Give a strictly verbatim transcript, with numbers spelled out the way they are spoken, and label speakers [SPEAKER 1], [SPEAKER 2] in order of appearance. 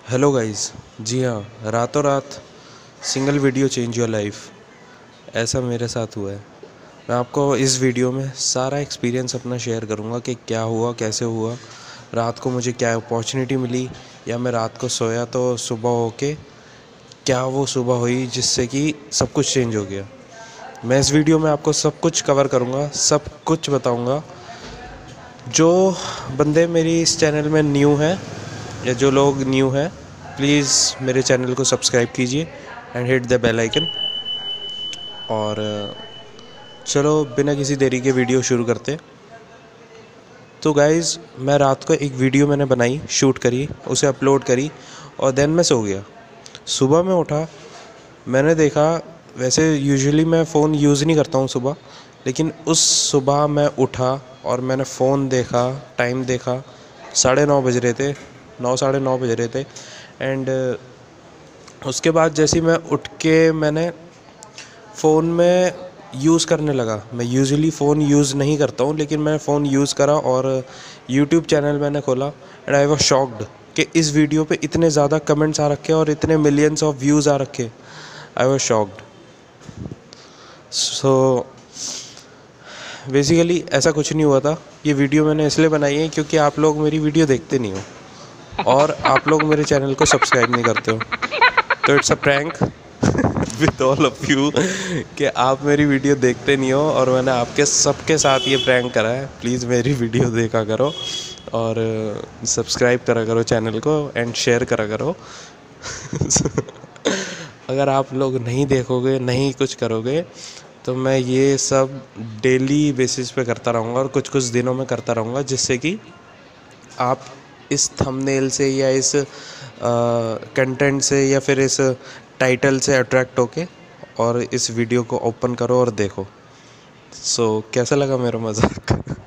[SPEAKER 1] Hello guys. जी हाँ, रातों रात single video change your life, ऐसा मेरे साथ हुआ है। मैं आपको इस वीडियो में सारा एक्सपीरियंस अपना शेयर करूँगा कि क्या हुआ, कैसे हुआ, रात को मुझे क्या अपॉर्चुनिटी मिली, या मैं रात को सोया तो सुबह होके क्या वो सुबह हुई जिससे कि सब कुछ चेंज हो गया। मैं इस वीडियो में आपको सब कुछ कवर करूँगा, सब कुछ बताऊँगा। जो बंदे मेरी इस चैनल में न्यू हैं या जो लोग न्यू हैं, प्लीज़ मेरे चैनल को सब्सक्राइब कीजिए and hit the bell icon. और चलो बिना किसी देरी के वीडियो शुरू करते हैं। तो गाइज़, मैं रात को एक वीडियो मैंने बनाई, शूट करी, उसे अपलोड करी और देन मैं सो गया। सुबह में उठा, मैंने देखा, वैसे यूजुअली मैं फ़ोन यूज़ नहीं करता हूँ सुबह, लेकिन उस सुबह मैं उठा और मैंने फ़ोन देखा, टाइम देखा, साढ़े नौ बज रहे थे, नौ साढ़े नौ बज रहे थे। एंड उसके बाद जैसे ही मैं उठ के मैंने फ़ोन में यूज़ करने लगा। मैं यूजुअली फ़ोन यूज़ नहीं करता हूँ, लेकिन मैं फ़ोन यूज़ करा और यूट्यूब चैनल मैंने खोला एंड आई वाज शॉक्ड कि इस वीडियो पे इतने ज़्यादा कमेंट्स आ रखे और इतने मिलियंस ऑफ व्यूज़ आ रखे। I was shocked. So basically ऐसा कुछ नहीं हुआ था। ये वीडियो मैंने इसलिए बनाई है क्योंकि आप लोग मेरी वीडियो देखते नहीं हो और आप लोग मेरे चैनल को सब्सक्राइब नहीं करते हो। तो it's a prank with all of you कि आप मेरी वीडियो देखते नहीं हो और मैंने आपके सबके साथ ये प्रैंक करा है। प्लीज़ मेरी वीडियो देखा करो और सब्सक्राइब करा करो चैनल को एंड शेयर करा करो। अगर आप लोग नहीं देखोगे, नहीं कुछ करोगे, तो मैं ये सब डेली बेसिस पे करता रहूँगा और कुछ कुछ दिनों में करता रहूँगा, जिससे कि आप इस थंबनेल से या इस कंटेंट से या फिर इस टाइटल से अट्रैक्ट होके और इस वीडियो को ओपन करो और देखो। सो so, कैसा लगा मेरा मजाक?